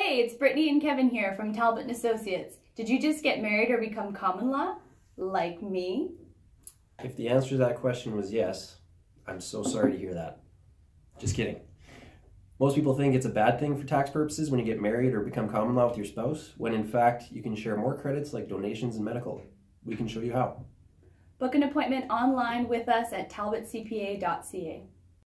Hey, it's Brittany and Kevin here from Talbot & Associates. Did you just get married or become common law? Like me? If the answer to that question was yes, I'm so sorry to hear that. Just kidding. Most people think it's a bad thing for tax purposes when you get married or become common law with your spouse, when in fact you can share more credits like donations and medical. We can show you how. Book an appointment online with us at talbotcpa.ca.